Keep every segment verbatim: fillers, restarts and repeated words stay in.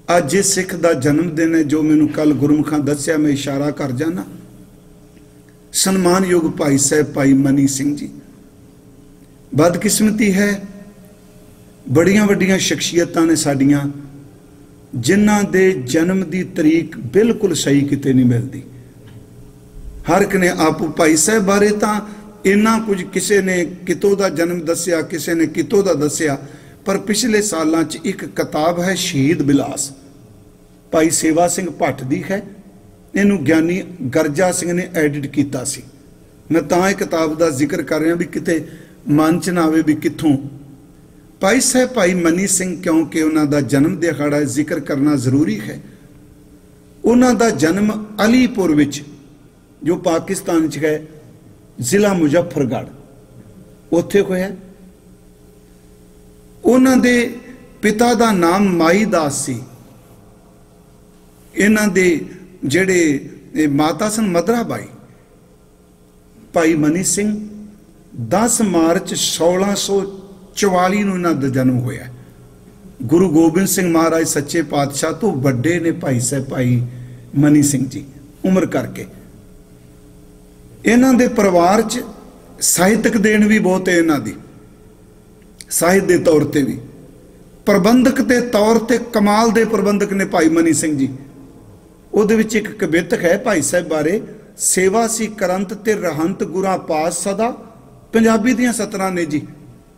अज जिस सिख का जन्मदिन है जो मैनू कल गुरमुखां दस्या, मैं इशारा कर जाना। सन्मानयोग भाई साहब भाई मनी सिंह जी, बदकिस्मती है बड़िया वड्डियां शख्सियतां ने साडियां जिन्हां दे जन्म की तरीक बिल्कुल सही किते नहीं मिलती। हर एक ने आप भाई साहब बारे तो इन्ना कुछ किसी ने कितों का जन्म दस्या, किसी ने कितों का दस्या, पर पिछले सालों च एक किताब है शहीद बिलास, भाई सेवा सिंह भट्ट दी है। इनू ज्ञानी गरजा सिंह ने एडिट किया सी। मैं तां इह किताब का जिक्र कर रहा भी किते मन च ना आवे भी कित्थों। भाई साहब भाई मनी सिंह, क्योंकि उन्होंने जन्म दिहाड़ा जिक्र करना जरूरी है। उन्होंने जन्म अलीपुर विच जो पाकिस्तान च है, जिला मुजफ्फरगढ़, उत्थे होया। उन्होंने पिता का नाम माई दास सी। इन्हां दे जेड़े माता सन मदरा बाई, भाई मनी सिंह दस मार्च सोलह सौ चौवाली नूं इन्हां दा जन्म होया। गुरु गोबिंद सिंह महाराज सच्चे पातशाह तो वड्डे ने भाई साहब भाई मनी सिंह जी उम्र करके। इन्हां दे परिवार च साहित्यक देन भी बहुत है। इन्हां दी साहित्य के तौर पर भी, प्रबंधक के तौर पर कमाल दे प्रबंधक ने भाई मनी सिंह जी। उहदे विच एक कवित है भाई साहब बारे, सेवा सी करंत ते रहंत गुरां पास सदा, पंजाबी दियां सतरां ने जी।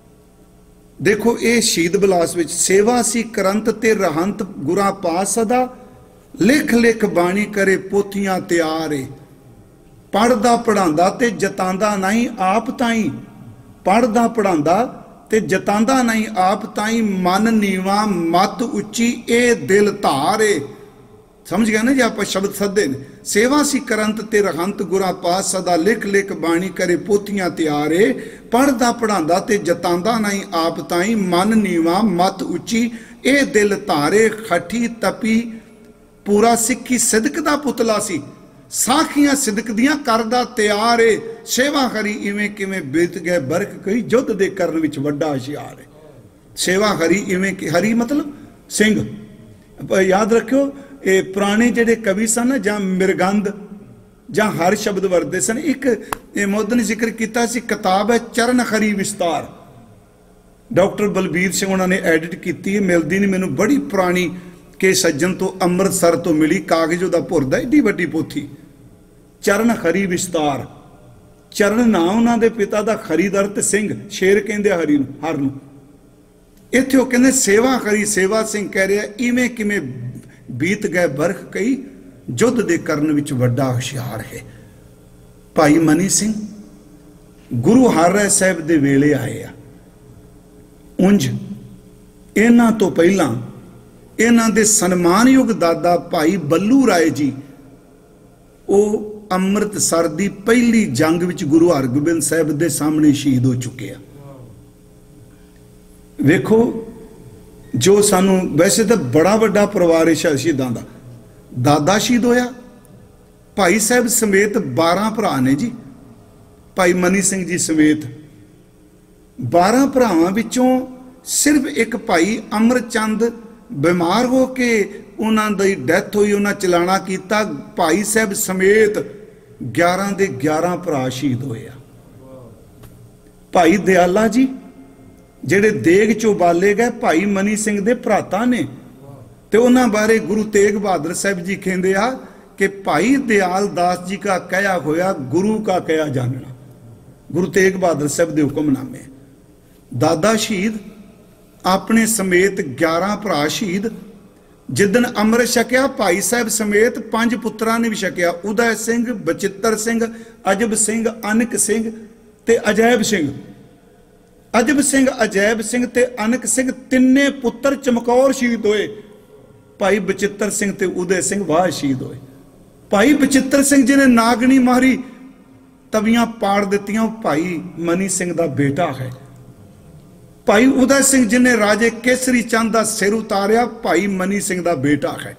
देखो ये शहीद बिलास विच, सेवा सी करंत ते रहंत गुरां पास सदा, लिख लिख बाणी करे पोथियां तैयार ए, पढ़दा पढ़ांदा ते जतांदा नहीं आप ताई, पढ़दा पढ़ांदा ते जतांदा नहीं आप ताई, मन नीवा मत उच्ची ए दिल धारे। समझ गया ना जी, आप शब्द सदे ने। सेवा सी करंत ते रहंत गुरां पास सदा, लिख लिख बाणी करे पोथियां तैयारे, पढ़दा पढ़ांदा ते जतांदा नहीं आप ताई, मन नीवा मत उच्ची ए दिल धारे। खठी तपी पूरा सिक्खी सिदक दा पुतला सी, साखियां सिदक दियां करदा तैयार है, सेवा हरी इवें किवें बीत गए बरख कई, युद्ध दे करन विच वड्डा हुशियार है। सेवा हरी इवें कि, हरी मतलब सिंह। याद रखियो ये पुराने जेडे कवि सन जां मिरगंद जां हर शब्द वरते सन। एक मोदी ने जिक्र किया सी, किताब है चरण हरी विस्तार, डॉक्टर बलबीर सिंह उन्होंने एडिट की है, मिलती नहीं मैनू, बड़ी पुरानी के सज्जन तो अमृतसर तो मिली, कागज उहदा भुरदा एडी वड्डी पोथी, चरण हरी विस्तार। चरण ना उन्होंने पिता का खरीदर ते सिंह, शेर कहते हरी नूं, हर नूं। इत्थे वो कहते सेवा हरी, सेवा सिंह कह रहा इवें किवें बीत गए बरख कई, युद्ध दे करन विच वड्डा हुशियार है। भाई मनी सिंह गुरु हर राय साहब दे वेले आए आ। उंज इन्हां तो पहला इन्हां दे सन्मानयोग दादा भाई बल्लू राय जी, वो अमृतसर दी पहली जंग विच गुरु हरगोबिंद साहब दे सामने शहीद हो चुके हैं। वेखो जो सानू वैसे तो बड़ा वड्डा परिवार है शहीदां दा। दादा शहीद होया, भाई साहब समेत बारह भरा ने जी, भाई मनी सिंह जी समेत बारह भरावां विचों सिर्फ एक भाई अमरचंद बीमार हो के उन्हां दी डैथ हुई, उन्हां चलाना किया। भाई साहब समेत ग्यारह दे ग्यारह भरा शहीद होए। भाई दयाला जी जेडे देग चो बाले गए भाई मनी सिंह दे भराता ने, ते उन्हां बारे गुरु तेग बहादुर साहब जी कहते आ कि भाई दयाल दास जी का कहा होया गुरु का कहा जानना, गुरु तेग बहादुर साहब के हुक्मनामे। दादा शहीद, अपने समेत ग्यारह भरा शहीद। जिदन अमृत छकिया भाई साहब समेत पांच पुत्रा ने भी छकिया, उदय सिंह, बचित्र सिंह, अजब सिंह, अनक सिंह ते अजैब सिंह। अजब सिंह, अजैब सिंह ते अनक सिंह तिन्ने पुत्र चमकौर शहीद होए। भाई बचित्र सिंह ते उदय सिंह वाह शहीद होए। भाई बचित्र सिंह जिन्हें नागनी मारी तवियां पाड़ दित्तियां, भाई मनी सिंह का बेटा है। भाई उदय सिंह जिन्हें राजे केसरी चंद का सिर उतारिया, भाई मनी सिंह का बेटा है।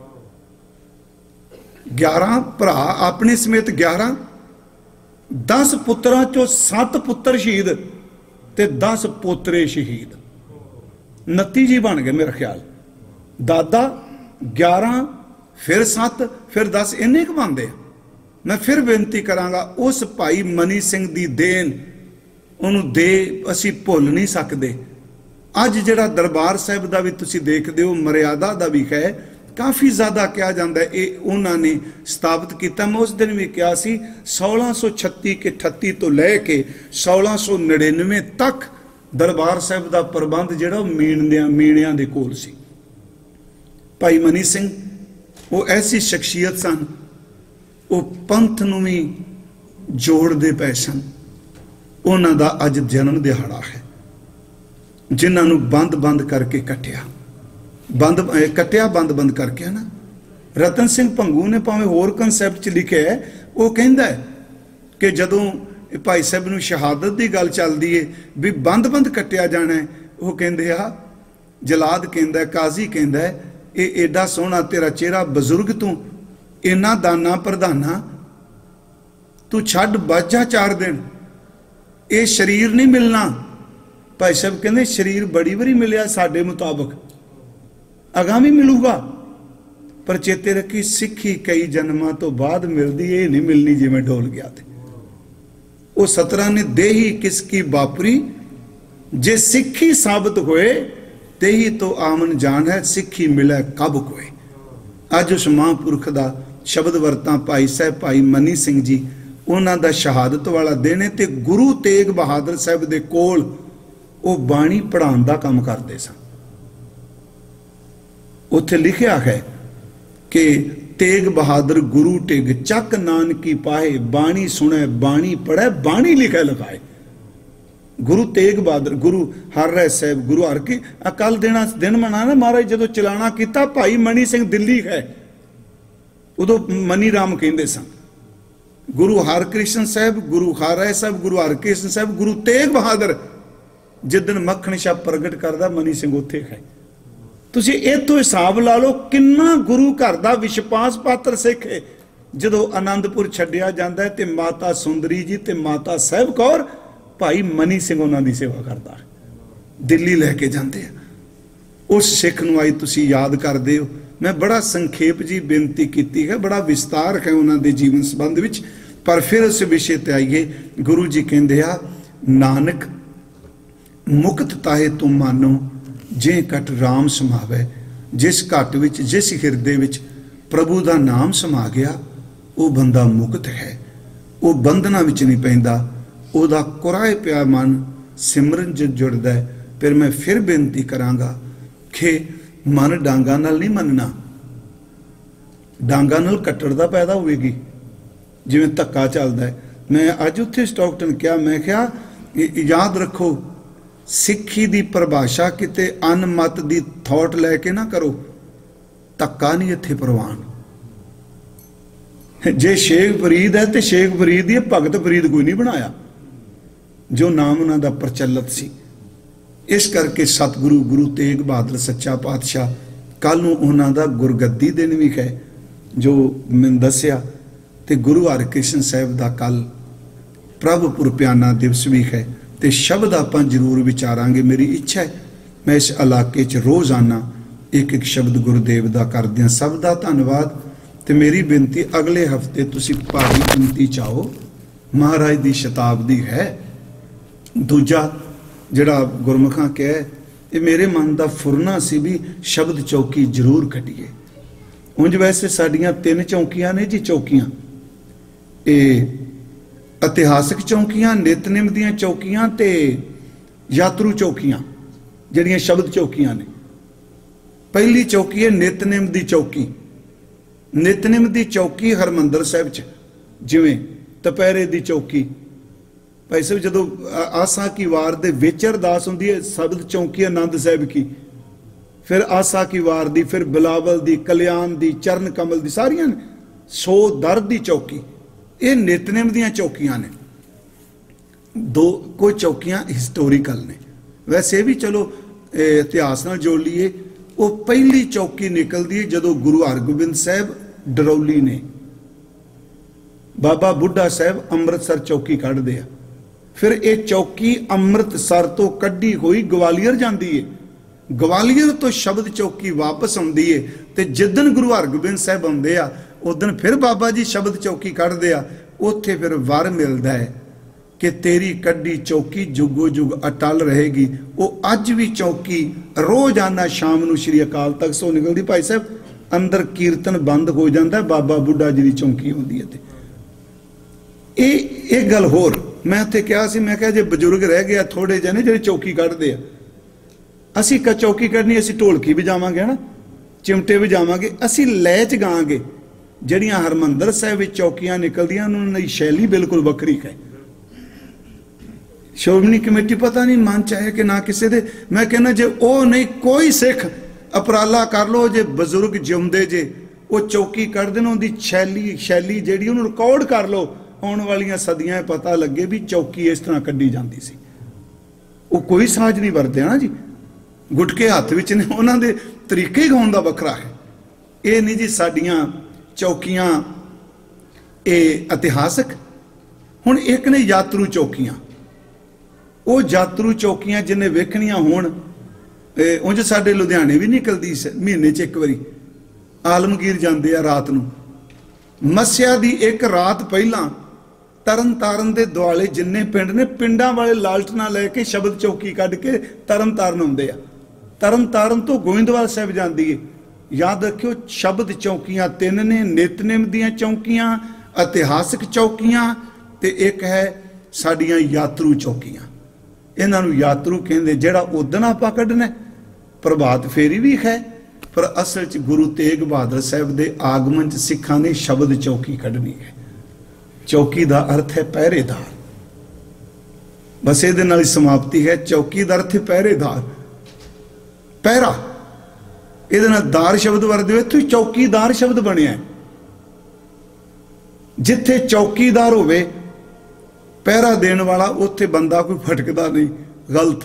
ग्यारह भरा अपने समेत ग्यारह, दस पुत्रां चो सत्त पुत्र शहीद ते दस पोतरे शहीद, नत्ती जी बन गए मेरा ख्याल। दादा ग्यारह फिर सत्त फिर दस इन्ने क बनते। मैं फिर बेनती करांगा उस भाई मनी सिंह दी देन उन्होंने दे असी भुल नहीं सकते। अज जिहड़ा दरबार साहिब का भी तुसी देखते हो मर्यादा का भी है काफ़ी ज़्यादा कहा जाता है ये उन्होंने स्थापित किया। मैं उस दिन भी कहा सी सोलह सौ छत्ती के अठत्ती तो लैके सोलह सौ नड़िनवे तक दरबार साहिब का प्रबंध जिहड़ा मीणिया मीणिया के कोल सी। भाई मनी सिंह वो ऐसी शख्सियत सन वो पंथ नूं भी जोड़ते पे सन। उन्हां दा अज जन्म दिहाड़ा है जिन्होंने बंद बंद करके कट्टिया बंद कट्टिया बंद बंद करके ना। रतन सिंह भंगू ने भावें होर कंसैप्ट च लिखे है वो कहता है कि जदों भाई साहब नूं शहादत की गल चलती है भी बंद बंद कट्टिया जाना है वो कहते आ जलाद कहता है काजी कहता है ये एडा सोहना तेरा चेहरा बजुर्ग तू इन्ना दाना प्रधाना तू छड्ड बाजा चार दिन ये शरीर नहीं मिलना। भाई साहब कहते शरीर बड़ी बारी मिलिया साडे मुताबक आगामी मिलूगा पर चेते रखी सिक्खी कई जन्मां तो बाद मिलती ये नहीं मिलनी जिवें डोल गया थे। वो सतरा ने देही किसकी बापरी जे सिक्खी साबित होए तेही तो आमन जान है सिक्खी मिले कब कोई। अज उस महापुरख का शब्द वरतां भाई साहब भाई मनी सिंह जी उन्हां दा शहादत वाला दिन है ते गुरु तेग बहादुर साहब दे कोल वो बाणी पढ़ाउण दा काम करते सन। उत्थे लिखिया है कि तेग बहादुर गुरु टेग चक नानकी पाए बाणी सुने बाणी पढ़े बाणी लिखे लिखाए। गुरु तेग बहादुर गुरु हर राय साहब गुरु हर की अकल देना दिन मनाना महाराज जो चलाना किया भाई मनी सिंह दिल्ली है उदो मनी राम कहते सन। गुरु हरकृष्ण साहब गुरु हर राय साहब गुरु हरकृष्ण साहब गुरु तेग बहादुर जिदन मक्खन शाह प्रगट करता मनी सिंह उत्थे है। तुसी इत्थों हिसाब ला लो किन्ना गुरु घर का विश्वास पात्र सिख है। जो आनंदपुर छड्डिया जाता है तो माता सुंदरी जी ते माता साहब कौर भाई मनी सिंह उन्होंने सेवा करता है दिल्ली लैके जाते हैं। उस सिख नूं आई तुसी याद करते हो। मैं बड़ा संखेप जी बेनती की है बड़ा विस्तार है उन्होंने जीवन संबंध विच पर फिर उस विषय ते आइए। गुरु जी कहते आ नानक मुक्त ताहे तुम मानो जे घट राम समावे। जिस घट विच जिस हिरदे विच प्रभु का नाम समा गया वो बंदा मुक्त है। वो बंधना विच नहीं पैंदा उहदा कुराए पिया मन सिमरन च जुड़दा है। फिर मैं फिर बेनती करांगा कि मन डांगा नाल नहीं मनना डांगा नाल कट्टड़ दा पैदा होएगी जिवें धक्का चलदा है। मैं अज उत्थे स्टॉकटन क्या मैं क्या याद रखो सिक्खी दी परिभाषा किते अनमत दी थॉट लैके ना करो धक्का नहीं इत्थे प्रवान। जे शेख फरीद है तो शेख फरीद ही भगत फरीद कोई नहीं बनाया जो नाम उन्हों का प्रचलित सी। इस करके सतगुरु गुरु तेग बहादुर सच्चा पातशाह कल नूं उन्हों का गुरगद्दी दिन भी है जो मैं दसिया ते गुरु हरकृष्ण साहब का कल प्रभ पुरप्याना दिवस भी है तो शब्द आप जरूर विचारांगे। मेरी इच्छा है मैं इस इलाके च रोज़ाना एक एक शब्द गुरुदेव का कर दिया। सब का धन्यवाद तो मेरी बेनती अगले हफ्ते तुसी भारी गिनती चाहो महाराज की शताब्दी है। दूजा जिहड़ा गुरमुखां कह ये मेरे मन का फुरना सी भी शब्द चौकी जरूर कटिए। उंज वैसे साडियां तीन चौकियां ने जी चौकियां ये इतिहासिक चौकियां नितनेम दियां चौकियां ते यात्रु चौकियां जिहड़ियां शब्द चौकियां ने। पहली चौकी है नितनेम दी चौकी। नितनेम दी चौकी हरमंदर साहिब च जिवें दुपहरे दी चौकी भाई साहब जो आसा की वार दे विच अरदास हुंदी है शब्द चौकी आनंद साहिब की फिर आसा की वार दी फिर बिलावल दी कल्याण दी चरण कमल दी सारियां सो दर दी चौकी ये नितनेम दियां चौकियां ने। दो कोई चौकियां हिस्टोरिकल ने वैसे भी चलो इतिहास नाल जोड़ लीए। वो पहली चौकी निकलती है जदों गुरु हरगोबिंद साहब डरौली ने बाबा बुढ़ा साहब अमृतसर चौकी कढ़दे आ। फिर ये चौकी अमृतसर तो कढ़ी हुई ग्वालियर जाती है ਗਵਾਲੀਅਰ ਤੋਂ ਸ਼ਬਦ ਚੌਕੀ ਵਾਪਸ ਆਉਂਦੀ ਏ ਤੇ ਜਿੱਦਣ ਗੁਰੂ ਹਰਗੋਬਿੰਦ ਸਾਹਿਬ ਆਉਂਦੇ ਆ ਉਦਣ ਫਿਰ ਬਾਬਾ ਜੀ ਸ਼ਬਦ ਚੌਕੀ ਕੱਢਦੇ ਆ। ਉੱਥੇ ਫਿਰ ਵਰ ਮਿਲਦਾ ਹੈ कि तेरी कड्डी चौकी जुगो जुग अटल रहेगी। वो अज भी चौकी रोजाना शाम नूं श्री अकाल तख्त सो निकलती। भाई साहब अंदर कीर्तन बंद हो जाता है, बाबा बुढ़ा जी की चौकी होंदी है। ये एक गल होर मैं उत्थे कहा सी, मैं कहा जे बजुर्ग रह गए थोड़े जने जिहड़े चौकी कढ़दे आ, असीं क चौकी कढ़नी, असीं ढोलकी वजावांगे ना, चिमटे वजावांगे, असीं लैच गांगे। जिहड़ियां हरमंदर साहिब विच चौकियां निकलदियां उन्हां दी शैली बिल्कुल वखरी है। श्रोमणी कमेटी पता नहीं मन च है कि ना किसी दे। मैं कहना जे ओ नहीं कोई सिख उपराला कर लो, जे बजुर्ग जिउंदे जे वो चौकी कर देन, उहदी शैली शैली जिहड़ी उहनूं रिकॉर्ड कर लो, आने वालियां सदियां पता लगे भी चौकी इस तरह कड्डी जाती सी। वो कोई साज नहीं वरते ना जी, गुटके हत्थ विच ने, उन्हां दे तरीके गाउण दा वखरा है। ये नहीं जी साडियां चौकियां ये इतिहासक। हुण एक ने यात्रू चौकियां, वो यात्रू चौकियां जिन्हें वेखनियां होण, उंज साडे लुधियाने भी निकलदी महीने च एक बारी, आलमगीर जांदे आ रात नूं। मस्या दी एक रात पहलां तरन तारन दे दुआले जिन्ने पिंड ने, पिंडां वाले लालटना लैके शबद चौकी कढ के तरन तारन आउंदे आ। तरन तारन तो गोविंदवाल साहिब जांदी है। याद रखियो शबद चौकियां तीन ने, नितनेम दीयां चौकियां, इतिहासक चौकियां ते एक है साडियां यात्रू चौकियां। इन्हां नूं यात्रू कहंदे। जिहड़ा उदन आपां कढना प्रभात फेरी भी है, पर असल च गुरु तेग बहादुर साहिब दे आगमन च सिखां ने शबद चौकी कढनी है। चौकी दा अर्थ है पहरेदार। बस इहदे नाल समाप्ति है। चौकी दा अर्थ है पहरेदार, पहरा। इहदे नाल दार शब्द वरदे इत्थों चौकीदार शब्द बनिया। जिथे चौकीदार होवे पहरा देण वाला, उत्थे बंदा कोई फटकदा नहीं, गलत।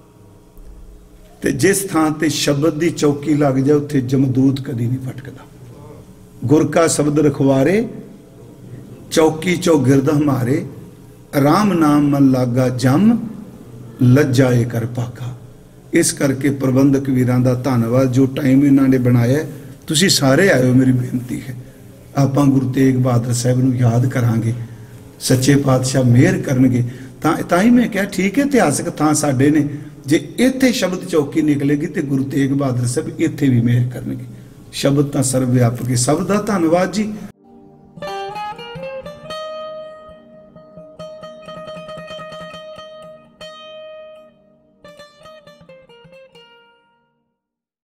ते जिस थां ते शब्द दी चौकी लग जाए उत्थे जमदूत कदी नहीं फटकदा। गुर का शब्द रखवारे चौकी चौगिरद हमारे, राम नाम मन लागा जम लज्जाए कर पाका। इस करके प्रबंधक वीरां दा धन्नवाद, जो टाइम इन्हां ने बनाया। तुसीं सारे आयो, मेरी बेनती है आपां गुरु तेग बहादुर साहिब नूं याद करांगे, सच्चे पातशाह मेहर करनगे। तां ही मैं क्या ठीक है, इतिहासक थां साडे ने, जे इत्थे शब्द चौकी निकलेगी तो गुरु तेग बहादुर साहब इत्थे भी मेहर करनगे। शब्द तां सर्व व्यापक है। सब दा धन्नवाद जी।